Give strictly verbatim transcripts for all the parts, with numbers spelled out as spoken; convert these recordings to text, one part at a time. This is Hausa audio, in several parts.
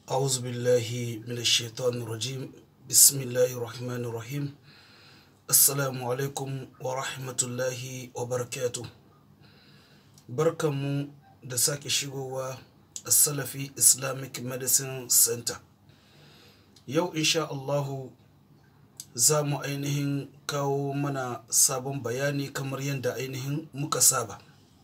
أعوذ بالله من الشيطان الرجيم بسم الله الرحمن الرحيم السلام عليكم ورحمة الله وبركاته barkanmu da sake shigowa a Salafi Islamic Medicine Center. Yau insha Allahu za mu ainihin kawo mana sabon bayani kamar yadda ainihin muka saba.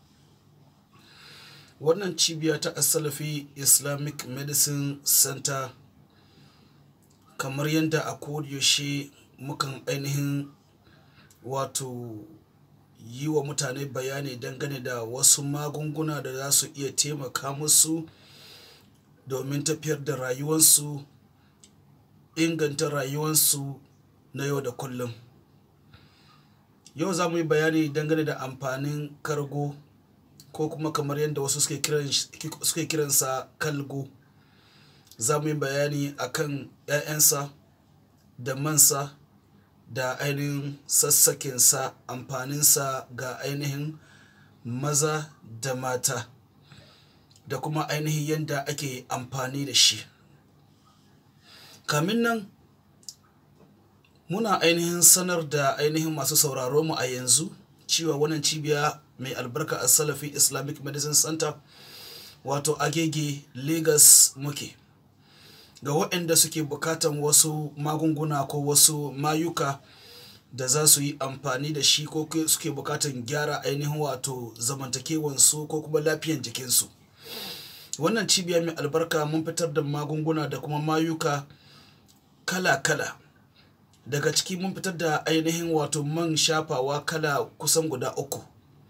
Wannan cibiya ta Salafi Islamic Medicine Center kamar yadda a kodiyoshe mukan ainihin wato yi wa mutane bayani dangane da wasu magunguna da za su iya taimaka musu domin tafiyar da rayuwarsu, inganta rayuwarsu na yau da kullum. Yau za mu yi bayani dangane da amfanin kargo, ko kuma kamar yadda wasu suke kiran suke kiransa kalgo. Za mu yi bayani akan ‘ya'yansa da mansa da ainihin sassakinsa, amfaninsa ga ainihin maza da mata, da kuma ainihin yadda ake amfani da shi. Kamin nan muna ainihin sanar da ainihin masu sauraro mu a yanzu cewa wannan cibiya mai albarka a Salafi Islamic Medicine Center wato Agege Lagos muke. Ga waɗanda suke bukatan wasu magunguna ko wasu mayuka da za su yi amfani da shi, ko suke bukatan gyara ainihin wato zamantakewansu ko kuma lafiyan jikinsu, wannan cibiya mai albarka mun fitar da magunguna da kuma mayuka kala-kala. Daga ciki mun fitar da ainihin wato man shafawa kala kusan guda uku.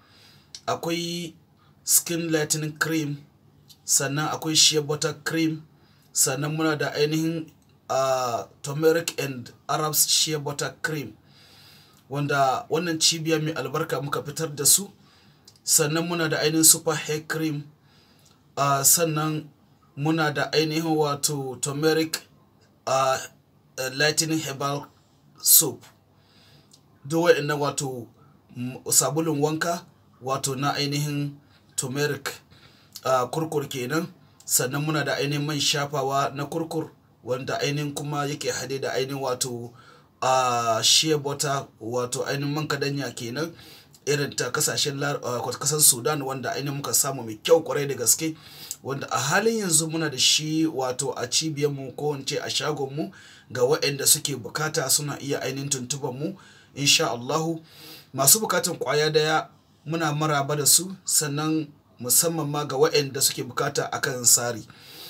Akwai skin lightening cream, sannan akwai shea butter cream, sannan muna da ainihin uh, turmeric and Arab shea butter cream, wanda wannan cibiya mai albarka muka fitar da su. Sannan muna da ainihin super hair cream, uh, sannan muna da ainihin wato turmeric uh, uh, lightening herbal soap. Duk waɗannan wato sabulun wanka wato na ainihin turmeric uh, kurkur kenan. Sannan muna da ainihin man shafawa na kurkur wanda ainihin kuma yake hade da ainihin wato uh, shea butter wato ainihin man kadanya kenan, irin ta kasashen uh, kasan Sudan, wanda ainihin muka samu mai kyau kwarai da gaske, wanda a halin yanzu muna da shi wato a cibiyarmu ko wance a shagonmu. Ga waɗanda suke bukata suna iya ainihin tuntuban mu insha Allahu. Masu bukatan kwaya daya muna maraba da su, sannan musamman ma ga waɗanda suke bukata akan sari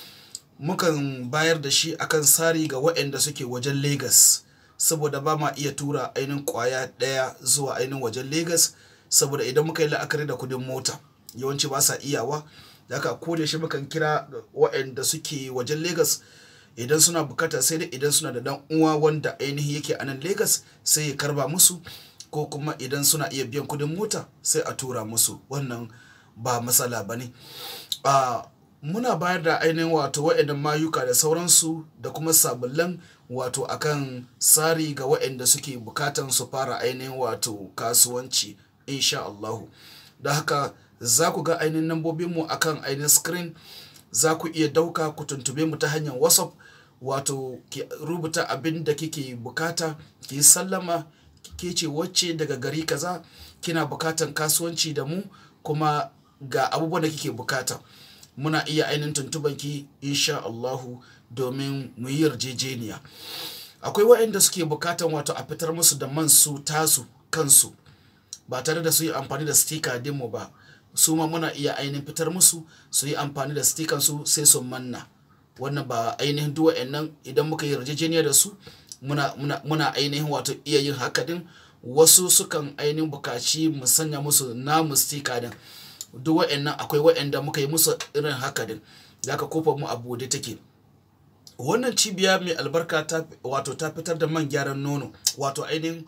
mukan bayar da shi akan sari ga waɗanda suke wajen Lagos, saboda ba ma iya tura ainihin kwaya ɗaya zuwa ainihin wajen Lagos, saboda idan muka yi la'akari da kudin mota yawanci ba sa iyawa. Da haka ko da shi mukan kira waɗanda suke wajen Lagos, idan suna bukata sai dai idan suna da dan uwa wanda ainihin yake a nan Lagos sai ya karba musu, ko kuma idan suna iya biyan kudin mota sai a tura musu. Wannan ba matsala ba ne. Uh, muna bayar da ainihin wato waɗannan mayuka da sauransu da kuma sabullan wato akan sari ga waɗanda suke bukatan su fara ainihin wato kasuwanci insha Allahu. Da haka za ku ga ainihin nambobinmu akan ainihin screen. Za ku iya dauka ku tuntube mu ta hanyar WhatsApp, wato ki rubuta abin da kike bukata, ki sallama, ke ce wacce daga gari kaza kina bukatan kasuwanci da mu, kuma ga abubuwan da kike bukata. Muna iya ainihin tuntuban ki insha Allahu domin mu yi yarjejeniya. Akwai waɗanda suke bukatan wato a fitar musu da man su tasu kansu ba tare da su yi amfani da sticker din mu ba. Su ma muna iya ainihin fitar musu su yi amfani da sticker su sai su manna. Wannan ba ainihin duk waɗannan idan muka yi yarjejeniya da su muna muna muna ainihin wato iya yin haka din. Wasu sukan ainihin bukaci mu sanya musu namu sticker din. Duk waɗannan akwai waɗanda muka yi musu irin haka din. Zaka kofar mu a bude take. Wannan cibiya mai albarka ta wato ta fitar da man gyaran nono, wato ainihin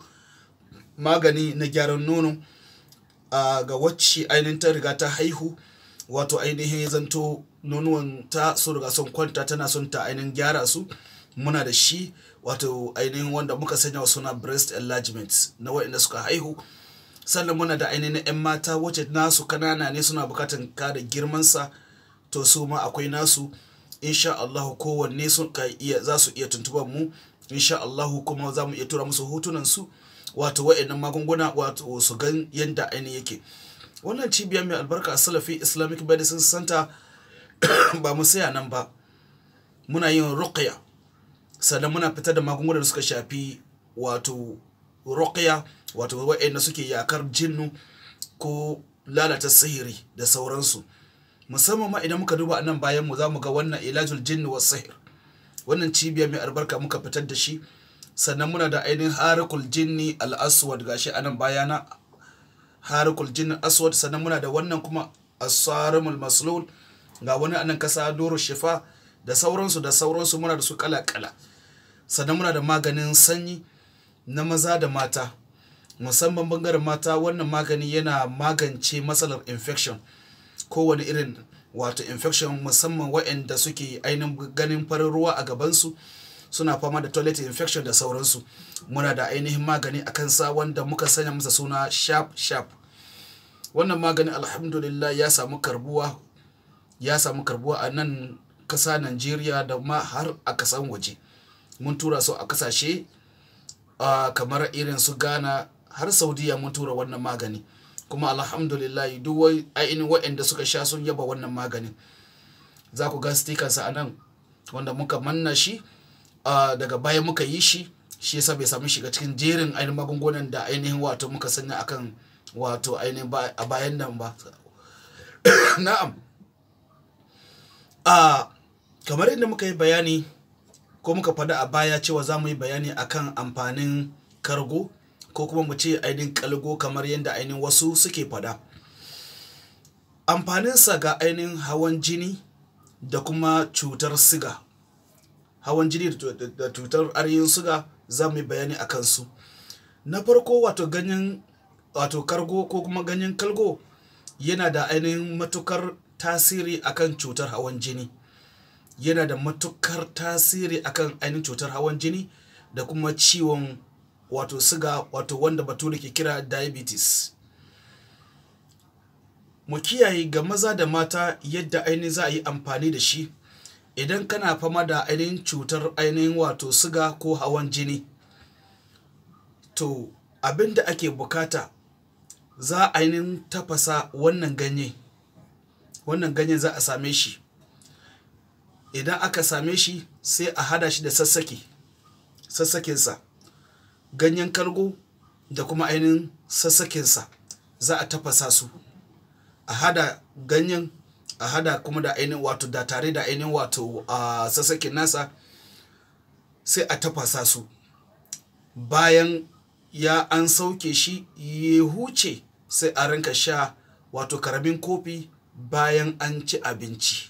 magani na gyaran nono uh, ga wacce ainihin ta riga ta haihu, wato ainihin ya zanto nonuwan ta so riga son kwanta, tana son ta ainihin gyara su. Muna da shi wato ainihin wanda muka sanya wa suna breast enlargement na waɗanda suka haihu. Sannan muna da ainihin ‘yan mata wacce nasu kanana ne, suna bukatan kada girmansa, to su ma akwai nasu insha Allah kowanne sun ka iya za su iya tuntuban mu insha Allah, kuma za mu iya tura musu hotunan su wato wa'annan magunguna wato su gan yanda ainihin yake. Wannan cibiya mai albarka Salafi Islamic Medicine Center ba mu saya nan ba, muna yin ruqya, sannan muna fitar da magunguna da suka shafi wato ruqya, wato wa'anda suke yakar jinnu ko lalata sihiri da sauransu. Musamman ma idan muka duba nan bayan mu za mu ga wannan ilajul jinni was sihir, wannan cibiya mai albarka muka fitar da shi. Sannan muna da ainihin harikul jinni al aswad, gashi anan bayana harikul jinni aswad. Sannan muna da wannan kuma as-sarimul maslul, ga wani anan kasa doro shifa da sauransu da sauransu, muna da su kala kala. Sannan muna da maganin sanyi na maza da mata, musamman bangaren mata. Wannan magani yana magance matsalar infection, kowane irin wato infection, musamman waɗanda suke ainihin ganin farin ruwa a gabansu, suna fama da toilet infection da sauransu. Muna da ainihin magani a kansa wanda muka sanya masa suna sharp sharp. Wannan magani alhamdulillah ya samu karbuwa ya samu karbuwa a nan kasa Najeriya da ma har a kasan waje. Mun tura su a kasashe uh, kamar irin su Ghana, har Saudiya mun tura wannan magani, kuma alhamdulillah duk ainihin waɗanda suka sha sun yaba wannan maganin. Za ku ga stikansa a nan wanda muka manna shi uh, daga baya muka yi shi shi yasa bai samu shiga cikin jerin ainihin magungunan da ainihin wato muka sanya akan wato ainihin a bayan nan ba. Na'am, uh, kamar yadda muka yi bayani ko muka faɗa a baya cewa za mu yi bayani akan amfanin kargo, ko kuma mu ce ainihin kalgo kamar yadda ainihin wasu suke faɗa. Amfaninsa ga ainihin hawan jini da kuma cutar siga, hawan jini da cutar ainihin siga za mu yi bayani a kansu. Na farko wato ganyen wato kargo ko kuma ganyen kalgo yana da ainihin matukar tasiri akan cutar hawan jini, yana da matukar tasiri akan ainihin cutar hawan jini da kuma ciwon wato siga, wato wanda bature ke kira diabetes. Mu kiyaye ga maza da mata yadda ainihin za a yi amfani da shi. Idan kana fama da ainihin cutar ainihin wato siga ko hawan jini, to abin da ake bukata za a ainihin tafasa wannan ganye. Wannan ganyen za a same shi, idan aka same shi sai a hada shi da sassake sassakensa, ganyen kalgo da kuma ainihin sassakensa za a tafasa su, a hada ganyen a hada kuma da ainihin wato da tare da ainihin wato a sassaken nasa, sai a tafasa su. Bayan ya an sauke shi ya huce, sai a rinka sha wato karamin kofi bayan an ci abinci.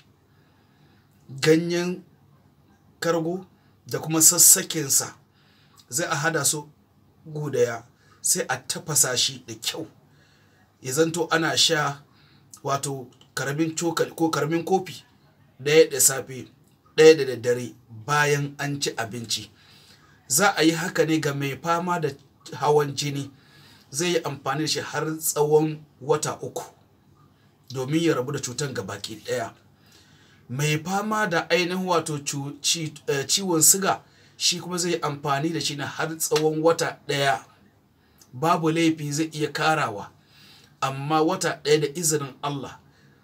Ganyen kargo da kuma sassakensa zai a hada su gudaya, sai a tafasa shi da kyau, ya zanto ana sha wato karamin cokali ko karamin kofi ɗaya da safe ɗaya da daddare bayan an ci abinci. Za a yi haka ne ga mai fama da hawan jini, zai yi amfani da shi har tsawon wata uku domin ya rabu da cutar gabaki ɗaya. Mai fama da ainihin wato ciwon siga shi kuma zai yi amfani da shi na har tsawon wata ɗaya. Babu laifi, zai iya karawa, amma wata ɗaya da izinin Allah,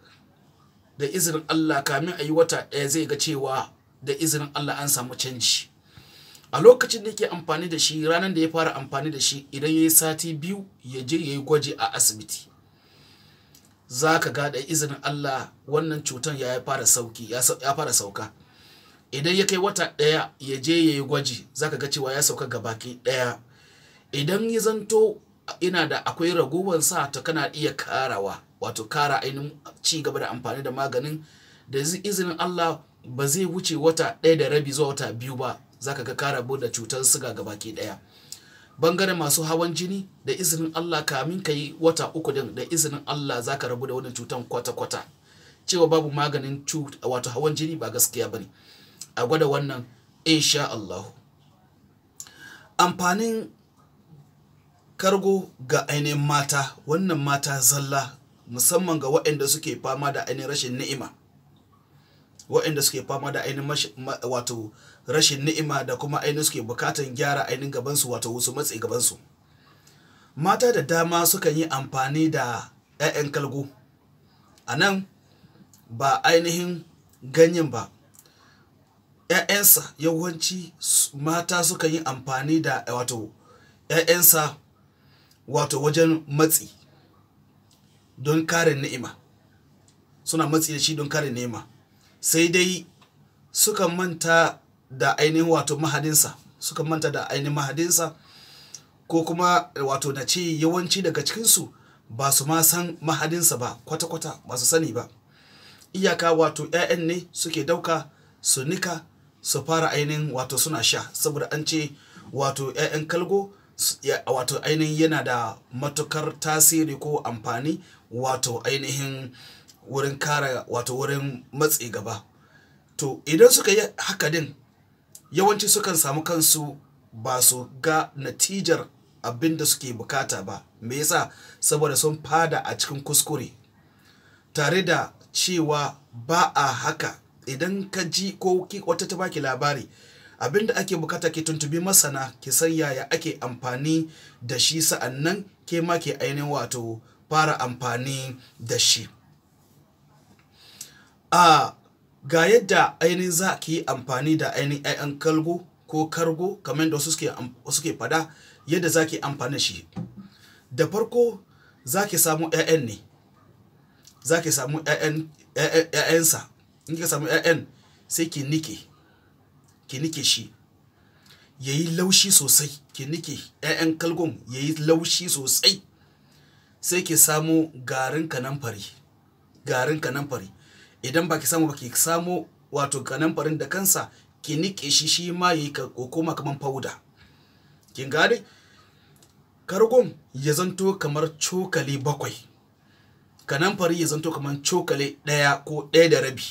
da izinin Allah kamin a yi wata ɗaya zai ga cewa da izinin Allah an samu canji. A lokacin da yake amfani da shi, ranar da ya fara amfani da shi, idan ya yi sati biyu ya je ya yi gwaji a asibiti, za ka ga da izinin Allah wannan cutar ya fara sauki ya fara sauka. Idan ya kai wata ɗaya ya je ya yi gwaji, za ka ga cewa ya sauka gabaki ɗaya. Idan ya zanto ina da akwai ragowar sa, ta kana iya karawa, wato kara ainihin ci gaba da amfani da maganin, da izinin Allah ba zai wuce wata ɗaya da rabi zuwa wata biyu ba, za ka ga ka rabu da cutar siga gabaki ɗaya. Bangaren masu hawan jini, da izinin Allah kamin ka yi wata uku din, da izinin Allah za ka rabu da wannan cutar kwata-kwata. Cewa babu maganin wato hawan jini ba gaskiya bane. A gwada wannan insha Allah. Amfanin kargo ga ainihin mata, wannan mata zalla, musamman ga waɗanda suke fama da ainihin rashin ni'ima, waɗanda suke fama da ainihin wato rashin ni'ima da kuma ainihin suke bukatan gyara ainihin gabansu wato wasu matsi gabansu. Mata da dama sukan yi amfani da ‘ya'yan kalgo. A nan ba ainihin ganyen ba, ‘ya'yansa yawanci mata sukan yi amfani da wato ‘ya'yansa wato wajen matsi don kare ni'ima. Suna matsi da shi don kare ni'ima. Sai dai sukan manta da ainihin wato mahadinsa, sukan manta da ainihin mahadinsa ko kuma wato na ce yawanci daga cikinsu ba su ma san mahadinsa ba, kwata-kwata ba su sani ba. Iyaka wato ‘ya'yan ne suke dauka su nika su fara ainihin wato suna sha, saboda an ce wato ‘ya'yan kalgo wato ainihin yana da matukar tasiri ko amfani wato ainihin wurin kare wato wurin matsi gaba. To idan suka yi haka din, yawanci sukan samu kansu ba su ga natijar abin da suke bukata ba. Me yasa? Saboda sun fada a cikin kuskure, tare da cewa ba a haka. Idan ka ji ko wata ta baki labari, abin da ake bukata ki tuntubi masana, ki san yaya ake amfani da shi, sa'annan ke ma ke ainihin wato fara amfani da shi. A ga yadda ainihin za ki yi amfani da ainihin ‘ya'yan kalgo ko kargo kamar da wasu suke, suke fada, yadda za ki amfani da shi. Da farko za ki samu ‘ya'yan ne, za ki samu ‘ya'yansa. In ka samu ‘ya'yan sai ki nike, ki nike shi ya yi laushi sosai. Ki nike ‘ya'yan kalgon ya yi laushi sosai. Sai ki samu garin kanamfari, garin kanamfari. Idan ba ki samu ba, ki samu wato kanamfarin da kansa, ki nike shi shi ma ya yi koma kamar powder. Kin gane? Kargon ya zanto kamar cokali bakwai, kanamfari ya zanto kamar cokali ɗaya ko ɗaya da rabi.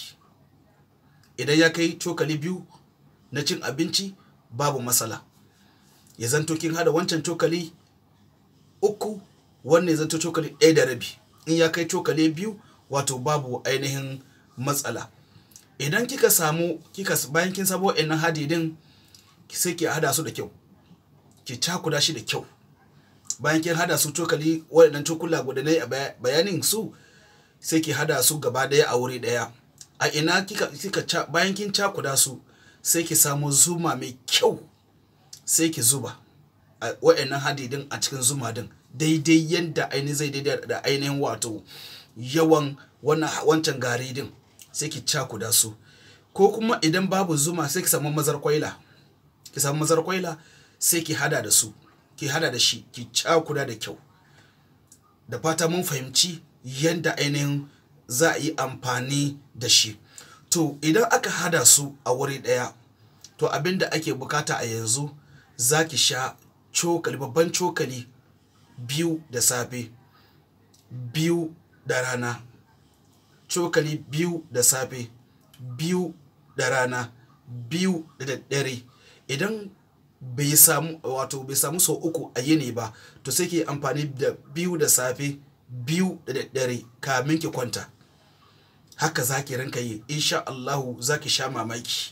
Idan ya kai cokali biyu na cin abinci babu matsala. Ya zanto kin hada wancan cokali uku, wannan ya zanto cokali ɗaya da rabi. In ya kai cokali biyu wato babu ainihin matsala. Idan kika samu kika bayan kin sabo ɗan hadi din, sai ki hada su da kyau, ki cakuda shi da kyau. Bayan kin hada su cokali waɗannan cokula guda ne a bayanin su, sai ki hada su gaba daya a wuri daya. A ina kika kika bayan kin cakuda su, sai ki samu zuma mai kyau, sai ki zuba waɗannan hadidin a cikin zuma din, daidai yanda ainihin zai daidai da ainihin wato yawan wannan wancan gari din, sai ki cakuda su. Ko kuma idan babu zuma, sai ki samu mazar kwaila, ki samu mazar kwaila sai ki hada da su, ki hada da shi, ki cakuda da kyau. Da fata mun fahimci yanda ainihin za a yi amfani da shi. To idan aka hada su a wuri ɗaya, to abin da ake bukata a yanzu, za ki sha cokali, babban cokali biyu da safe, biyu da rana. Cokali biyu da safe, biyu da rana, biyu da daddare. Idan bai samu wato bai samu sau uku a yini ba, to sai ki amfani da biyu da safe, biyu da daddare kamin ki kwanta. Haka za ki rinka yi, insha Allahu za ki sha mamaki.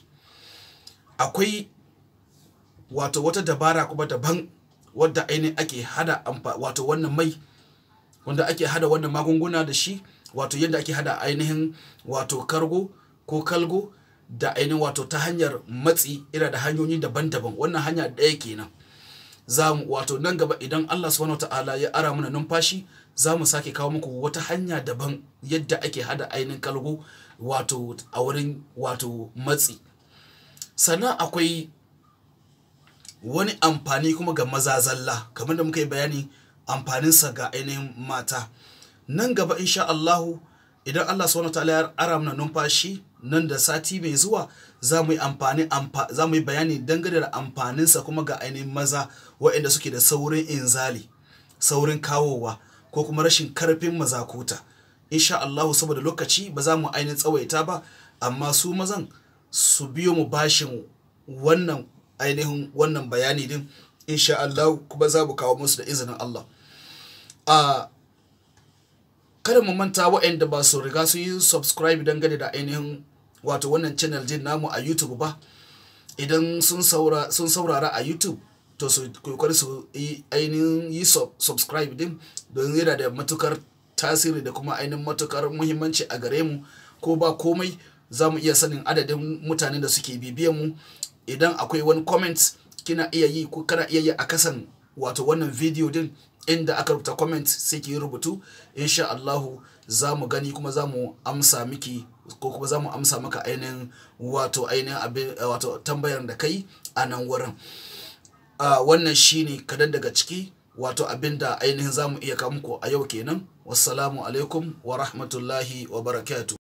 Akwai wato wata dabara kuma daban wadda ainihin ake hada amfa wato wannan mai wanda ake hada wannan magunguna da shi, wato yadda ake hada ainihin wato kargo ko kalgo da ainihin wato ta hanyar matsi, ira da hanyoyi daban-daban. Wannan hanya ɗaya kenan. Za mu wato nan gaba idan Allah subhanahu wataala ya ara mana numfashi, za mu sake kawo muku wata hanya daban yadda ake hada ainihin kalgo wato a wurin wato matsi. Sannan akwai wani amfani kuma ga maza zalla, kamar da muka yi bayani amfaninsa ga ainihin mata. Nan gaba insha Allahu idan Allah subhanahu wataala ya ara mana numfashi, nan da sati mai zuwa za mu yi amfani amfa, za mu yi bayani dangane da amfaninsa kuma ga ainihin maza waɗanda suke da saurin inzali, saurin kawowa ko kuma rashin karfin mazakuta. Insha Allahu saboda lokaci ba za mu ainihin tsawaita ba, amma su mazan su biyo mu bashin wannan ainihin wannan bayani din insha Allahu, kuma za mu kawo musu da izinin Allah. a kada mu manta waɗanda ba su riga su yi subscribe dangane da ainihin wato wannan channel din namu a YouTube ba, idan sun saura sun saurara a YouTube to su kokari su yi ainihin yi subscribe din, don yana da matukar tasiri da kuma ainihin matukar muhimmanci a gare mu. Ko ba komai za mu iya sanin adadin mutanen da suke bibiyan mu. Idan akwai wani comment kina iya yi ko kana iya yi a kasan wato wannan video din inda aka rubuta comment, sai ki rubutu, insha Allahu za mu gani kuma za mu amsa miki ko kuma za mu amsa maka ainihin wato ainihin abin wato tambayar da kai a nan wurin. Uh, wannan shine kadan daga ciki wato abinda ainihin za mu iya kawo muku a yau kenan. Wassalamu alaikum wa rahmatullahi wa barakatuh.